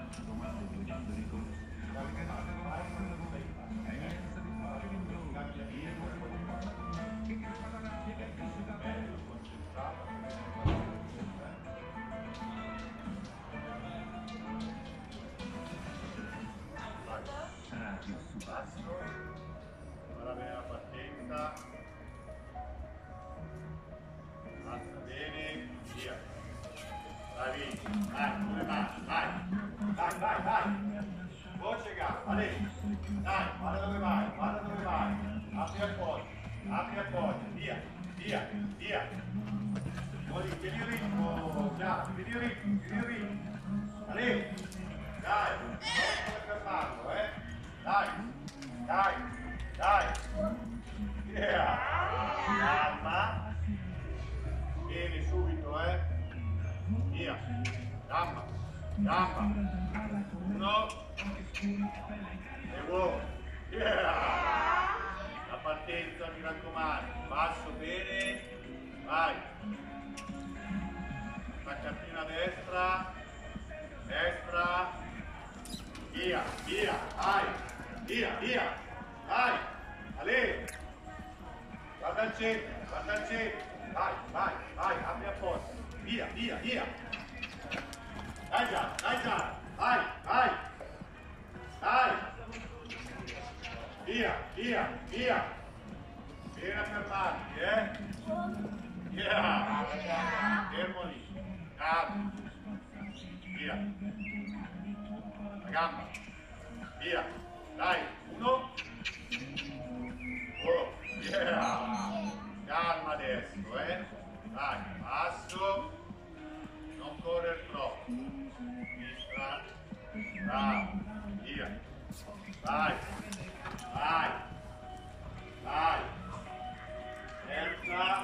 Ora bene la partenza, basta bene, via, bravi, vai, come vai, voce gamba, lì, dai, guarda dove vai, apri a porta, via, Mori, tieni il ritmo, tieni il ritmo, lì, dai, non puoi fermarlo, dai, yeah, calma, vieni subito, via, gamba, 1, e uovo, yeah, la partenza mi raccomando, passo bene, vai, staccatina destra, via, vai, Ale, guarda al centro, vai, apri a porta, via, dai già, vai, via, vieni a fermarti, yeah, fermo lì, calmo, via, la gamba, via, dai, 1, oh, yeah, calma adesso, dai, passo, non correre troppo, sinistra, bravo, via, vai, terza,